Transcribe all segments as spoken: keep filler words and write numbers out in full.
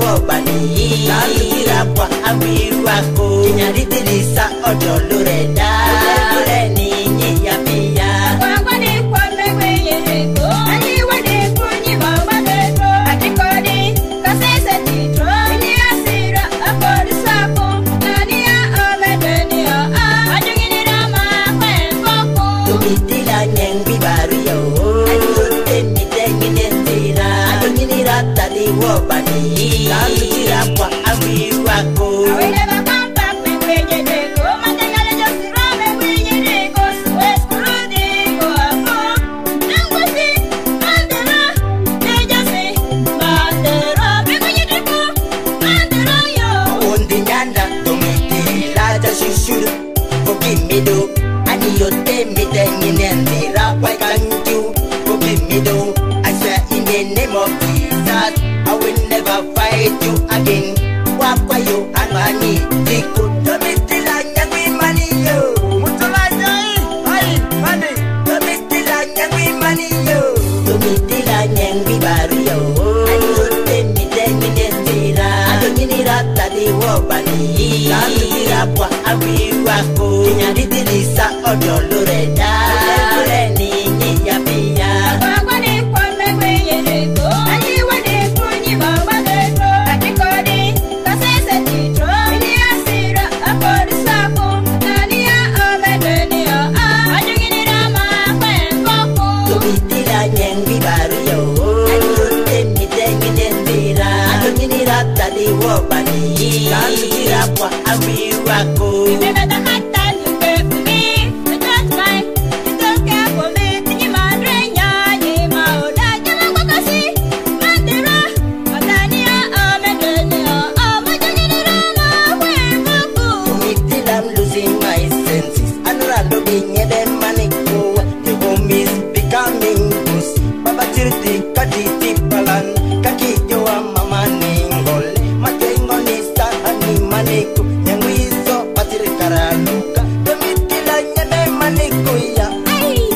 wobani Kalukira kwa abiru wako Kinyaridilisa odolu reda Ule ni nyi ya pia Kwa ni kwa mewe yereko Aliwa ni kunyi mama deko Atikodi kasese titro Ini asira akodi sako Nani ya omedeni ya Ajungini rama kwe koko Tumitila nyengbi baru yo Ayote mitengi nentira Ajungini rata di wobani Kalukira kwa abiru wako Awele bakampa mewe yereko Matengale josira mewe yereko Suwe skurudi kwa ako Nangusi mandera Nejasi mandera Mewe yereko mandera yo Ondi nyanda tumitila ja shishuru Kokimido Aniyote mitengi nentira Why can't you Kokimido I swear in the name of Jesus I will never fight you again Wakwa yo anwani Tiku Tumitila nyangwi mani yo Mutula nyai Hai mani Tumitila nyangwi mani yo Tumitila nyangwi baru yo Aniyote mitengi nentira Adongini rata di wobani Kalukira kwa abiru wako Kinyaridilisa odolu reda Ule ni nyi ya pia Kwa ni kwa mewe yereko Aliwa ni kunyi mama deko Atikodi kasese titro Ini asira akodi sako Nani ya omedeni ya Ajungini rama kwe koko Tumitila nyengbi baru yo Ayote mitengi nentira Adongini rata di wobani Kalukira kwa abiru wako Remember the hot time you gave to me The just mine You don't care for me Tinyi madrenya Ni maoda Jama kwa kasi Mandira Matani ya omedeni ya Amajungini rama kwe koko Tumitila I'm losing my senses Anura looking at them maniko The home is becoming pussy Baba tirti kaditi palan Kaki joa mama ningol Matengo ni sahani maniko Nyangwizo patiri karaluka Tumitila nyene maniko ya Ay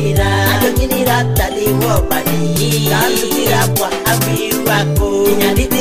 Kalukira kwa abiru wako Kinyaridilisa